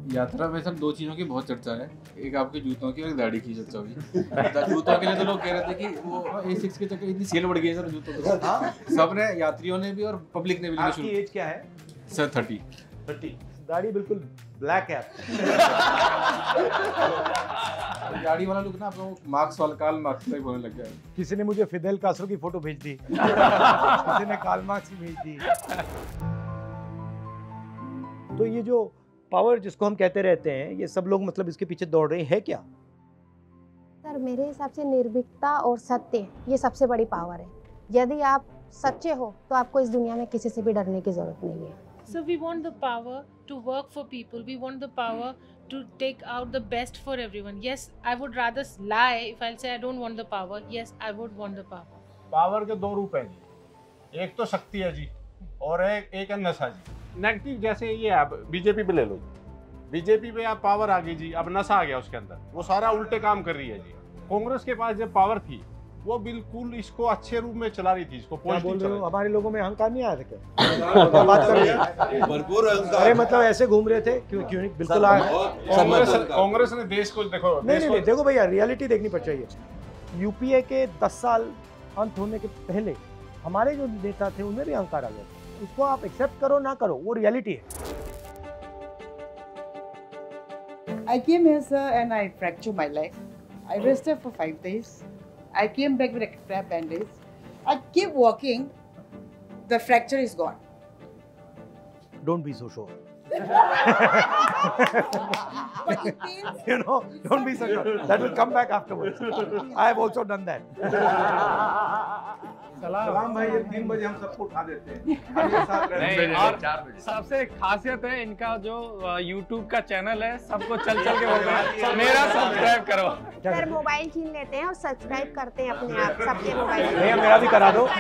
यात्रा में सब दो चीज़ों की बहुत चर्चा है, एक आपके जूतों की और एक दाढ़ी की चर्चा हुई। जूतों के लिए तो लोग कह रहे थे कि वो A6 के चक्कर इतनी सेल बढ़ गई है सर जूतों की। सबने, यात्रियों ने भी और पब्लिक ने भी लेना शुरू। आपकी एज क्या है? सर 30। दाढ़ी बिल्कुल ब्लैक है। दाढ़ी वाला लुक ना आपको मार्क्स वाला, कार्ल मार्क्स टाइप होने लग गया है। किसी ने मुझे फिदेल कास्ट्रो की फोटो भेज दी, किसी ने कार्ल मार्क्स की भेज दी। तो ये जो पावर जिसको हम कहते रहते हैं, ये सब लोग मतलब इसके पीछे दौड़ रहे हैं क्या? सर मेरे हिसाब से निर्भीकता और सत्य ये सबसे बड़ी पावर है। यदि आप सच्चे हो तो आपको इस दुनिया में किसी से भी डरने की जरूरत नहीं है। So we want the power to work for people. We want the power to take out the best for everyone. Yes, I would rather lie if I'll say I don't want the power. Yes, I would want the power. Power के दो रूप हैं जी, एक तो शक्ति है जी और एक है नशा जी। नेगेटिव जैसे ये आप बीजेपी पे ले लो, बीजेपी पे आप पावर आ गई जी, अब नशा आ गया उसके अंदर, वो सारा उल्टे काम कर रही है जी। कांग्रेस के पास जब पावर थी वो बिल्कुल इसको अच्छे रूप में चला रही थी, इसको पॉजिटिव चला रही थी। हमारे लोगों में अहंकार नहीं आया था क्या? बात कर रहे हैं भरपूर अहंकार। अरे मतलब ऐसे घूम रहे थे, क्यों क्यों नहीं? बिल्कुल कांग्रेस ने देश को देखो, नहीं देखो भैया, रियलिटी देखनी पड़ चाहिए। यूपीए के 10 साल अंत होने के पहले हमारे जो नेता थे उनमें भी अहंकार आ गया था। उसको आप एक्सेप्ट करो ना करो, वो रियलिटी है। I came here, sir, and I fractured my leg. I rested for 5 days. I came back with a crab bandage. I keep walking. The fracture is gone. Don't be so sure. But it means, You know, don't be so sure. That will come back afterwards. I have also done that. सलाम भाई, ये 3 बजे हम सबको उठा देते हैं। और सबसे खासियत है इनका जो YouTube का चैनल है, सबको चल के बोल रहा है मेरा सब्सक्राइब करो। सर मोबाइल छीन लेते हैं और सब्सक्राइब करते हैं अपने आप, सबके मोबाइल। भैया मेरा भी करा दो।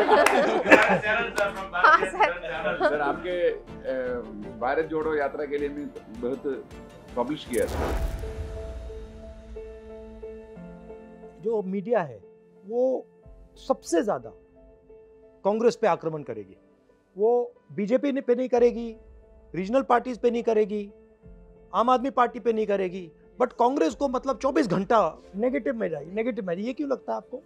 हाँ सर। आपके भारत जोड़ो यात्रा के लिए भी बहुत पब्लिश किया था। जो मीडिया है वो सबसे ज्यादा कांग्रेस पे आक्रमण करेगी, वो बीजेपी पे नहीं करेगी, रीजनल पार्टीज पे नहीं करेगी, आम आदमी पार्टी पे नहीं करेगी, बट कांग्रेस को मतलब 24 घंटा नेगेटिव में जाएगी, नेगेटिव में। ये क्यों लगता है आपको?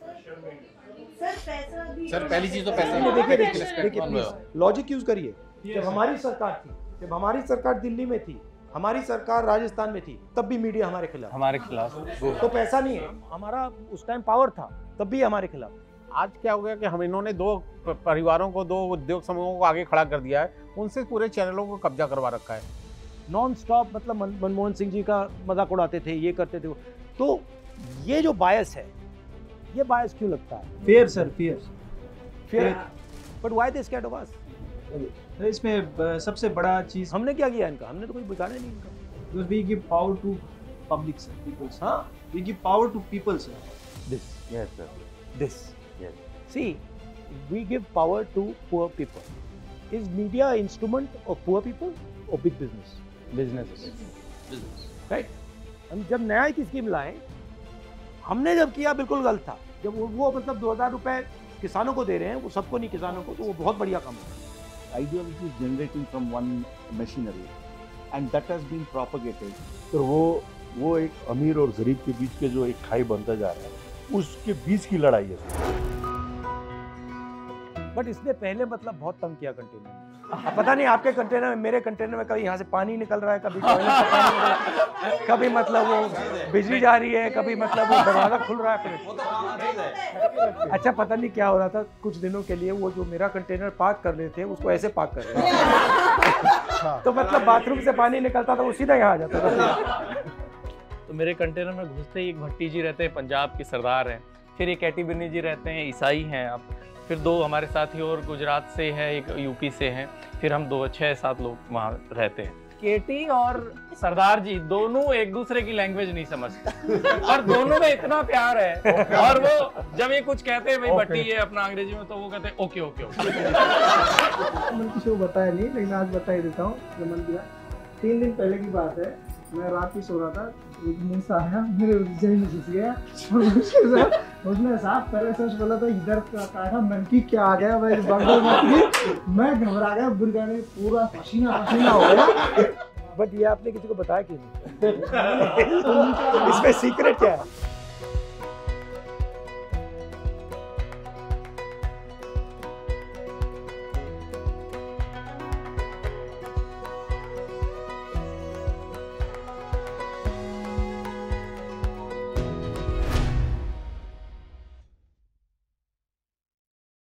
सर पहली चीज तो पैसा। देखिए लॉजिक यूज करिए। जब हमारी सरकार थी, जब हमारी सरकार दिल्ली में थी, हमारी सरकार राजस्थान में थी, तब भी मीडिया हमारे खिलाफ। तो पैसा नहीं है, हमारा उस टाइम पावर था, तब भी हमारे खिलाफ। आज क्या हो गया कि हम इन्होंने 2 परिवारों को, 2 उद्योग समूहों को आगे खड़ा कर दिया है, उनसे पूरे चैनलों को कब्जा करवा रखा है। नॉन स्टॉप मतलब मनमोहन सिंह जी का मजाक उड़ाते थे, ये करते थे। तो ये जो बायस है, ये बायस क्यों लगता है? Fair sir, fair. But why they scared of us? इसमें सबसे बड़ा चीज, हमने क्या किया इनका? हमने तो कुछ बिगाड़ा नहीं इनका। because we give power to public sir, people sir. हाँ, We give power to people sir. this, Yes sir. this. Yes. See, we give power to poor people. Is media an instrument of poor people or big business? Business. Right? हम जब न्याय की scheme लाए, हमने जब किया बिल्कुल गलत था। जब वो मतलब 2000 रुपए किसानों को दे रहे हैं, वो सबको नहीं, किसानों को, तो वो बहुत बढ़िया काम है। Ideology is generating from one machinery and that has been propagated. तो वो एक अमीर और गरीब के बीच के जो एक खाई बनता जा रहा है, उसके बीच की लड़ाई है। बट इसने पहले मतलब बहुत तंग किया कंटेनर में। पता नहीं आपके कंटेनर में, मेरे कंटेनर में कभी यहाँ से पानी निकल रहा है, कभी टॉयलेट का पानी निकल रहा है, कभी मतलब वो बिजली जा रही है, कभी मतलब वो दरवाजा खुल रहा है। अच्छा पता नहीं क्या हो रहा था कुछ दिनों के लिए। वो जो मेरा कंटेनर पार्क कर रहे थे, उसको ऐसे पार्क कर रहे थे, तो मतलब बाथरूम से पानी निकलता था, वो सीधा यहाँ आ जाता था। तो मेरे कंटेनर में घुसते ही एक भट्टी जी रहते हैं, पंजाब के सरदार हैं, फिर एक कैटी बिन्नी जी रहते हैं, ईसाई हैं आप, फिर 2 हमारे साथी और गुजरात से हैं, एक यूपी से हैं, फिर हम 6-7 लोग वहाँ रहते हैं। केटी और सरदार जी दोनों एक दूसरे की लैंग्वेज नहीं समझते, और दोनों में इतना प्यार है। और वो जब ये कुछ कहते हैं भाई भट्टी ये अपना अंग्रेजी में, तो वो कहते हैं ओके ओके ओके। मन की शो बताया नहीं, लेकिन आज बता ही देता हूँ जो मन किया। 3 दिन पहले की बात है, मैं रात ही सो रहा था, एक मूसा आया मेरे जेब में घुस गया, उसने साफ पहले सच बोला था, इधर काटा मन की क्या आ गया भाई, मैं घबरा गया, बुरगा में पूरा पसीना हो गया। बट ये आपने किसी को बताया क्यों नहीं? इसमें सीक्रेट क्या है?